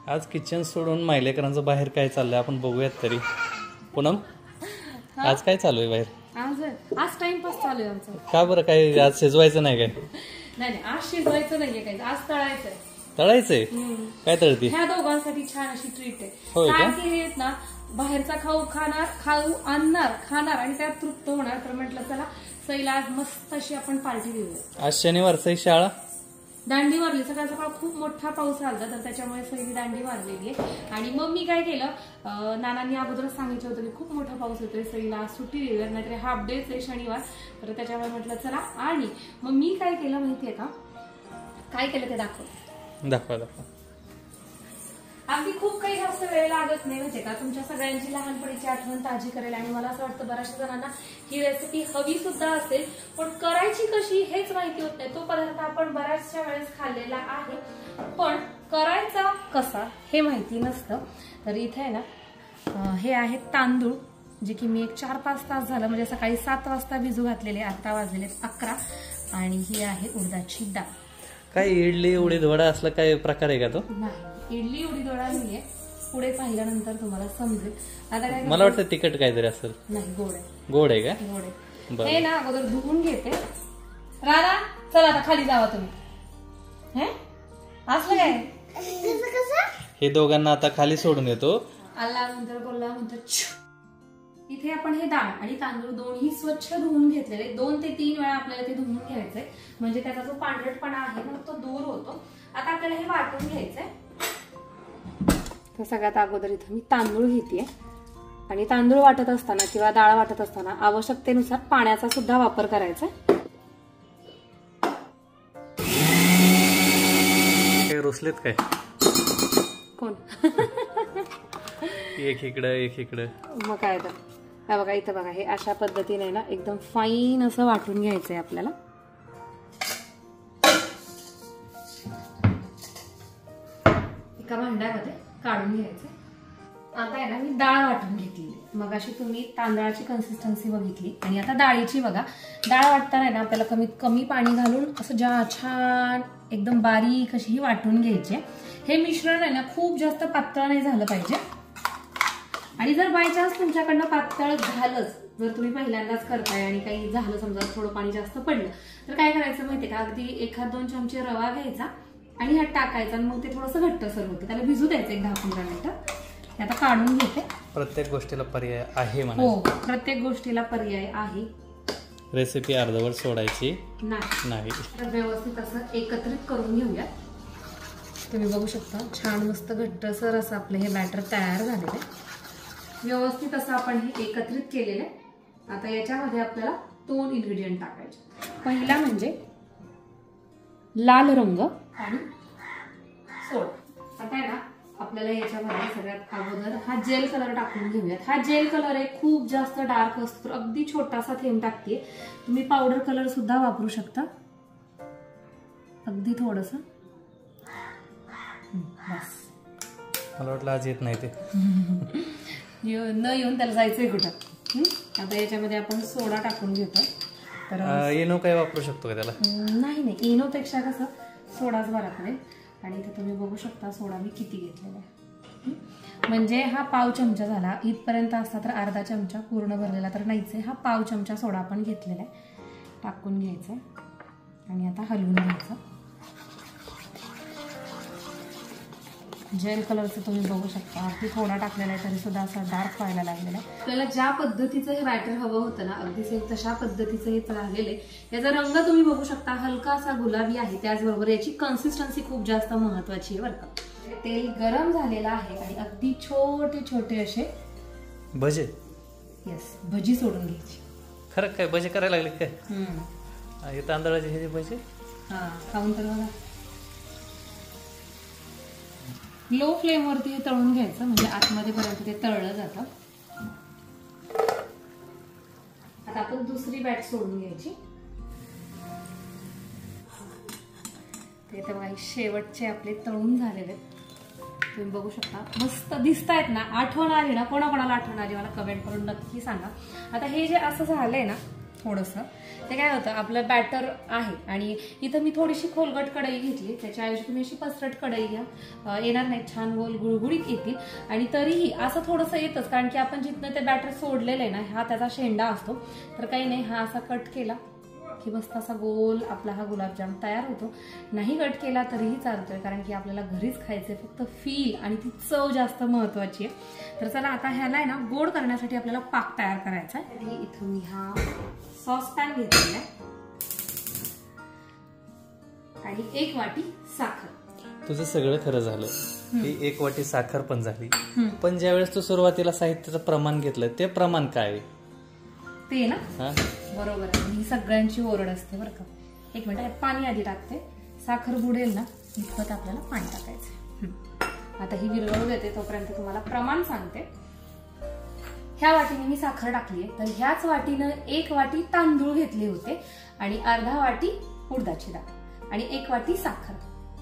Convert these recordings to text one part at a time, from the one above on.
आज किचन सोडून मायलेकरांचं बाहेर काय चाललंय आपण बघूयात तरी. पूनम आज काय चालू आहे बाहेर? आज टाइमपास चालू आहे आमचा. का बरं, काय आज शिजवायचं नाही काय? नाही आज शिजवायचं नाहीये काही, आज तळायचंय. तळायचंय? काय तळती? ह्या दोघांसाठी छान अशी ट्रीट आहे. होय का? काय की आहेत ना, बाहेरचा खाऊ खाणार आणि त्यात तृप्त होणार. तर म्हटलं चला सईला आज मस्त अशी आपण पार्टी देऊया. आज शनिवारची शाळा दांडी मारली. सकाळ सकाळ खूप मोठा पाऊस आला तर त्याच्यामुळे सईने दांडी मारलेली आहे. आणि मग मी काय केलं, नानांनी अगोदरच सांगितलं होतं की खूप मोठा पाऊस येतोय, सईला सुट्टी देऊया, नाहीतर हाफ डेच आहे शनिवार. तर त्याच्यामुळे म्हटलं चला. आणि मग मी काय केलं माहितीये का, काय केलं ते दाखवा. अगदी खूप काही जास्त वेळ लागत नाही माहितीये का, तुमच्या सगळ्यांची लहानपणीची आठवण ताजी करेल. आणि मला असं वाटतं बऱ्याचशा जणांना ही रेसिपी हवी सुद्धा असेल, पण करायची कशी हेच माहिती होत नाही. तो पदार्थ आपण बऱ्याचशा वेळेस खाल्लेला आहे, पण करायचा कसा हे माहिती नसतं. तर इथे आहे ना, हे आहेत तांदूळ, जे की मी एक 4-5 तास झालं, म्हणजे सकाळी 7 वाजता भिजू घातलेले, आता वाजलेले 11. आणि ही आहे उडदाची डाळ. काय इडली उडीद वडा असला काय प्रकार आहे का तो? नाही, इडली उडीद वडा नाहीये. पुढे पाहिल्यानंतर तुम्हाला समजेल. आता काय, मला वाटतं तिखट काहीतरी असेल. नाही, गोड आहे. गोड आहे का? गोड आहे. हे ना अगोदर धुवून घेते. राधा चला आता खाली जावा तुम्ही. हे असलं काय? हे दोघांना आता खाली सोडून येतो. आला नंतर बोलला म्हणतो. इथे आपण हे डाळ आणि तांदूळ दोन्ही स्वच्छ धुवून घेतलेले. 2 ते 3 वेळा आपल्याला ते धुवून घ्यायचंय, म्हणजे त्याचा जो पांढरटपणा आहे ना तो दूर होतो. आता आपल्याला हे वाटून घ्यायचंय. तर सगळ्यात अगोदर इथं मी तांदूळ घेतेय. आणि तांदूळ वाटत असताना किंवा डाळ वाटत असताना आवश्यकतेनुसार पाण्याचा सुद्धा वापर करायचा. काय रुसलेत काय? कोण? एक इकडं. मग काय तर, हा बघा इथं बघा, हे अशा पद्धतीने ना एकदम फाईन असं वाटून घ्यायचंय आपल्याला. एका भांड्यामध्ये काढून घ्यायचं. आता आहे ना मी डाळ वाटून घेतली. मग अशी तुम्ही तांदळाची कन्सिस्टन्सी बघितली, आणि आता डाळीची बघा. डाळ वाटताना आहे ना आपल्याला कमीत कमी पाणी घालून असं छान एकदम बारीक अशी ही वाटून घ्यायची. हे मिश्रण आहे ना खूप जास्त पातळ नाही झालं पाहिजे. आणि जर बाय चान्स तुमच्याकडनं पातळ झालंच, जर तुम्ही पहिल्यांदाच करताय आणि काही झालं, समजा थोडं पाणी जास्त पडलं, तर काय करायचं माहितीये का, अगदी 1-2 चमचे रवा घ्यायचा आणि ह्यात टाकायचा, आणि मग ते थोडंसं घट्टसर होतं. त्याला भिजू द्यायचं 10-15 मिनिटं. हे आता काढून घेते. प्रत्येक गोष्टीला पर्याय आहे म्हणा. हो, प्रत्येक गोष्टीला पर्याय आहे. रेसिपी अर्धवट सोडायची नाही. तर व्यवस्थित असं एकत्रित करून घेऊया. तुम्ही बघू शकता छान मस्त घट्टसर असं आपलं हे बॅटर तयार झालेलं आहे. व्यवस्थित असं आपण हे एकत्रित केलेलं आहे. आता याच्यामध्ये आपल्याला 2 इन्ग्रेडियंट टाकायचे. पहिला म्हणजे लाल रंग आणि सोडा. आता आहे ना आपल्याला याच्यामध्ये सगळ्यात अगोदर हा जेल कलर टाकून घेऊयात. हा जेल कलर आहे, खूप जास्त डार्क असतो, तर अगदी छोटासा थेंब टाकते. तुम्ही पावडर कलर सुद्धा वापरू शकता, अगदी थोडस. बस. मला वाटलं आज येत नाही ते. न येऊन त्याला जायचंय कुठं. आता याच्यामध्ये आपण सोडा टाकून घेतो. तर इनो काय वापरू शकतो का त्याला? नाही, इनोपेक्षा कसं सोडाच बरा पडेल. आणि इथे तुम्ही बघू शकता सोडा मी किती घेतलेला आहे. म्हणजे हा पाव चमचा झाला. इथपर्यंत असता तर अर्धा चमचा पूर्ण भरलेला तर नाहीच आहे. हा पाव चमचा सोडा आपण घेतलेला आहे. टाकून घ्यायचं आणि आता हलवून घ्यायचं. जेल कलरचं तुम्ही बघू शकता, अगदी थोडा टाकलेला आहे तरी सुद्धा असं डार्क व्हायला लागलेला आहे. आपल्याला ज्या पद्धतीचं हे बॅटर हवं होतं ना, अगदी सेम तशा पद्धतीचं हे झालेलं आहे. याचा रंग तुम्ही बघू शकता हलका असा गुलाबी आहे. त्याचबरोबर याची कन्सिस्टन्सी खूप जास्त महत्वाची आहे बरं का. तेल गरम झालेलं आहे आणि अगदी छोटे छोटे असे भजे, भजी सोडून घ्यायची. खरं काय भजे करायला लागले काय? हे तांदळाचे हे भजे खाऊन तर बघा. लो फ्लेम वरती हे तळून घ्यायचं, म्हणजे आतमध्ये पर्यंत ते तळलं जातं. आता आपण दुसरी बॅच सोडून घ्यायची. ते तर बघा शेवटचे आपले तळून झालेले तुम्ही बघू शकता, मस्त दिसतायत ना. आठवण आली ना, कोणाकोणाला आठवण आली मला कमेंट करून नक्की सांगा. आता हे जे असं झालंय ना, थोडंसं. ते काय होतं, आपलं बॅटर आहे आणि इथं मी थोडीशी खोलगट कढई घेतली, त्याच्याऐवजी तुम्ही अशी पसरट कढई घ्या, येणार नाही, छान गोल गुळगुळीत येतील. आणि तरीही असं थोडंसं येतच, कारण की आपण जिथनं ते बॅटर सोडलेलं आहे ना, हा त्याचा शेंडा असतो. तर काही नाही, हा असा कट केला की मस्त असा गोल आपला हा गुलाबजाम तयार होतो. नाही कट केला तरीही चालतोय, कारण की आपल्याला घरीच खायचंय, फक्त फील आणि ती चव जास्त महत्वाची आहे. तर चला आता ह्याला आहे ना गोड करण्यासाठी आपल्याला पाक तयार करायचा आहे. इथं मी हा सॉस पॅन घेतलेला आहे आणि 1 वाटी साखर. तुझं सगळं खरं झालं, ही 1 वाटी साखर पण झाली. पण ज्यावेळेस तू सुरुवातीला साहित्याचं प्रमाण घेतलं, ते प्रमाण काय आहे? ते ना बरोबर आहे, ही सगळ्यांची ओरड असते बरं का. 1 मिनिट, पाणी आधी टाकते, साखर बुडेल ना इतपत आपल्याला पाणी टाकायचं. आता ही विरघळू देते, तोपर्यंत तुम्हाला प्रमाण सांगते. ह्या वाटीने मी साखर टाकली आहे, तर ह्याच वाटीनं 1 वाटी तांदूळ घेतले होते आणि अर्धा वाटी उडदाची डाळ आणि 1 वाटी साखर.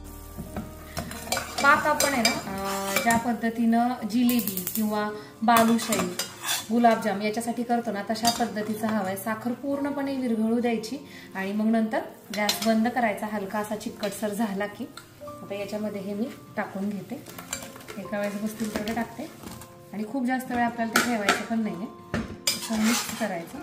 पाक आपण आहे ना ज्या पद्धतीनं जिलेबी किंवा बालुशाही, गुलाबजाम याच्यासाठी करतो ना, तशा पद्धतीचा हवाय. साखर पूर्णपणे विरघळू द्यायची आणि मग नंतर गॅस बंद करायचा. हलका असा चिकटसर झाला की आता याच्यामध्ये हे मी टाकून घेते. एका वेळेस बसतील तेवढे टाकते आणि खूप जास्त वेळ आपल्याला ते ठेवायचं पण नाहीये, असं मिक्स करायचं.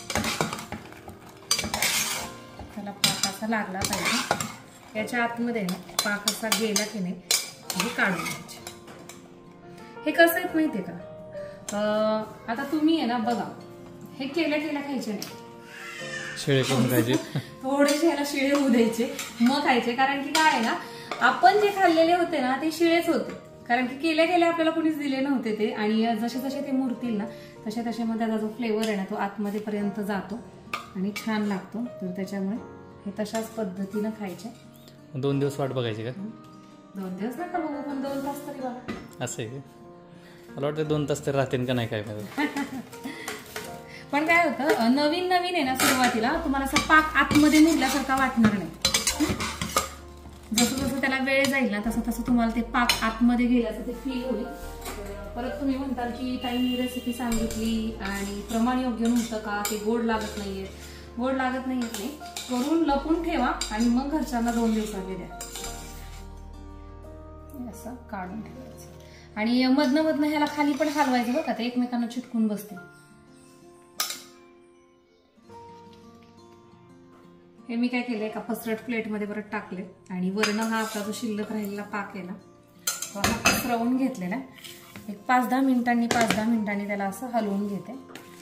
त्याला पाक असा लागला पाहिजे, याच्या आतमध्ये ना पाक असा गेला की नाही हे काढून घ्यायचे. हे कसं आहे माहितीये का, आता तुम्ही आहे ना बघा, हे केल्या खायचे नाही, शिळे करून खायचे. थोडेसे ह्याला शिळे होऊ द्यायचे मग खायचे. कारण की काय आहे ना, आपण जे खाल्लेले होते ना ते शिळेच होते, कारण की केल्या आपल्याला कोणीच दिले नव्हते ते. आणि जसे जसे ते मुरतील ना तसे तसे मग त्याचा जो फ्लेवर आहे ना तो आतमध्ये पर्यंत जातो आणि छान लागतो. तर त्याच्यामुळे हे तशाच पद्धतीनं खायचे. 2 दिवस वाट बघायची का? 2 दिवस नका बघू, पण 2 तास तरी बघा. असं आहे का? मला वाटतं 2 तास तरी राहतील का नाही काय माहिती. पण काय होतं, नवीन आहे ना, सुरुवातीला तुम्हाला असं पाक आतमध्ये मुरल्यासारखा वाटणार नाही. जसं जसं त्याला वेळ जाईल ना तसं तसं तुम्हाला ते पाक आतमध्ये गेल्याचं ते फील होईल. परत तुम्ही म्हणताल की ताई मी रेसिपी सांगितली आणि प्रमाण योग्य नव्हतं का, ते गोड लागत नाहीये. गोड लागत नाहीये, करून लपून ठेवा आणि मग घरच्यांना 2 दिवसांनी द्या. असं काढून ठेवायचं आणि मधनं ह्याला खाली पण हलवायचं बघा, ते एकमेकांना चिटकून बसते. हे मी काय केलंय, एका पसरट प्लेटमध्ये परत टाकले आणि वरण हा आपला जो शिल्लक राहिलेला पाक आहे ना तो हा पसरवून घेतलेला. एक 5-10 मिनिटांनी त्याला असं हलवून घेते.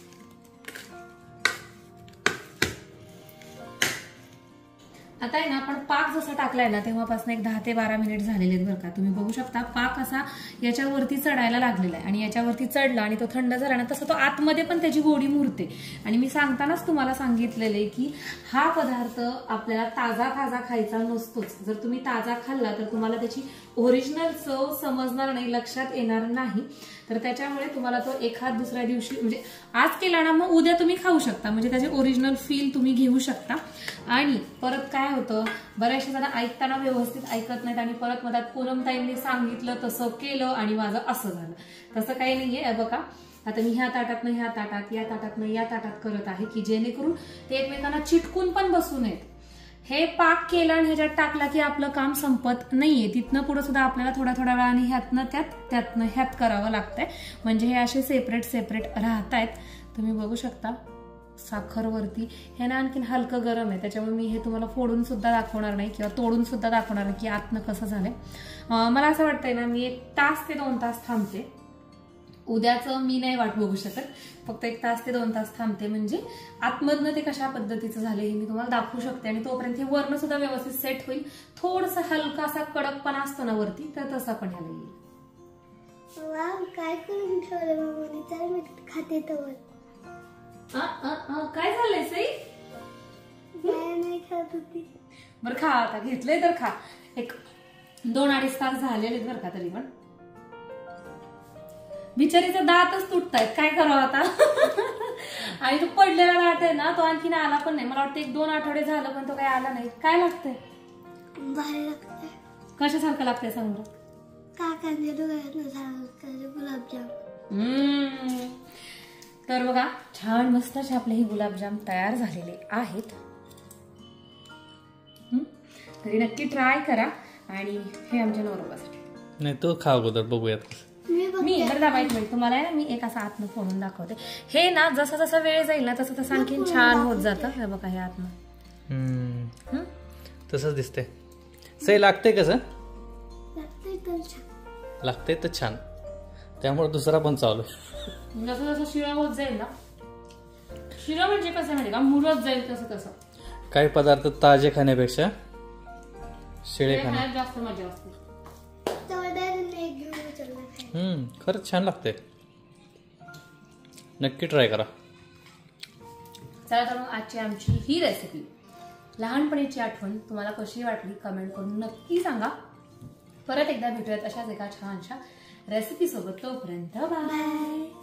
आता आहे ना आपण पाक जसा टाकलाय ना तेव्हापासून एक 10 ते 12 मिनिट झालेले आहेत बरं का. तुम्ही बघू शकता पाक असा याच्यावरती चढायला लागलेला आहे आणि याच्यावरती चढला आणि तो थंड झाला ना तसं तो आतमध्ये पण त्याची गोडी मुरते. आणि मी सांगतानाच तुम्हाला सांगितलेले की हा पदार्थ आपल्याला ताजा खायचा नसतोच. जर तुम्ही ताजा खाल्ला तर तुम्हाला त्याची ओरिजिनल चव समजणार नाही, लक्षात येणार नाही. तर त्याच्यामुळे तुम्हाला तो एखाद दुसऱ्या दिवशी म्हणजे आज केला ना मग उद्या तुम्ही खाऊ शकता, म्हणजे त्याचे ओरिजिनल फील तुम्ही घेऊ शकता. आणि परत काय होतं, बऱ्याचशा जण ऐकताना व्यवस्थित ऐकत नाहीत आणि परत मधात पूनमताईंनी सांगितलं तसं केलं आणि माझं असं झालं. तसं काही नाहीये. बघा आता मी ह्या ताटातनं ह्या ताटात, या ताटातनं या ताटात करत आहे की जेणेकरून ते एकमेकांना चिटकून पण बसू नयेत. हे पाक केला आणि ह्याच्यात टाकला की आपलं काम संपत नाहीये. तिथनं पुढे सुद्धा आपल्याला थोड्या वेळाने ह्यातनं त्यातनं ह्यात करावं लागतंय, म्हणजे हे असे सेपरेट राहतायत. तुम्ही बघू शकता साखरवरती हे ना आणखीन हलकं गरम आहे, त्याच्यामुळे मी हे तुम्हाला फोडून सुद्धा दाखवणार नाही किंवा तोडून सुद्धा दाखवणार नाही की आतनं कसं झालंय. मला असं वाटतंय ना मी 1 तास ते 2 तास थांबते. उद्याचं मी नाही वाट बघू शकत, फक्त 1 तास ते 2 तास थांबते, म्हणजे आतमधनं ते कशा पद्धतीचं झालं हे मी तुम्हाला दाखवू शकते. आणि तोपर्यंत हे वर्ण सुद्धा व्यवस्थित सेट होईल. थोडसा हलका असा कडकपणा असतो ना वरती, तर तसा पण ह्याला येईल. काय करून ठेवलं मम्मीने, तर मी खाते तर काय झालंय सई? नाही खात होती. बरं खा, आता घेतलंय तर खा. 1-2-2.5 तास झालेले बरं का, तरी पण बिचारीचे दातच तुटतायत, काय करावं आता. आणि तो पडलेला दात आहे ना तो आणखीन आला पण नाही. मला वाटतं 1-2 आठवडे झालं पण तो काही आला नाही. काय लागतंय? भारी लागतंय. कशासारखं लागतंय सांग बरं? काकांच्या डोळ्यातनं गुलाबजाम. तर बघा छान मस्त असे आपले हे गुलाबजाम तयार झालेले आहेत. तरी नक्की ट्राय करा. आणि हे आमच्या नवरोबासाठी. नाही तो खा अगोदर बघूयात. मी बरं दाबायचं म्हणजे तुम्हाला आहे ना मी एक असं आतनं फोडून दाखवते. हे ना जसं जसं वेळ जाईल ना तसं तसं आणखीन छान होत जातं. हे बघा हे आतनं तसंच दिसतंय. सही लागतंय कसं लागतंय तर छान. त्यामुळे दुसरा पण चालू. जसं जसं शिळा होत जाईल ना. शिळा म्हणजे कसं माहिती का मुरत जाईल तसं तसं. काही पदार्थ ताजे खाण्यापेक्षा शिळे खाण्यात जास्त मजा असते. खरंच छान लागते. नक्की ट्राय करा. चला तर मग आजची आमची ही रेसिपी लहानपणीची आठवण तुम्हाला कशी वाटली कमेंट करून नक्की सांगा. परत एकदा भेटूयात अशाच एका छानशा रेसिपी सोबत. तोपर्यंत बाय.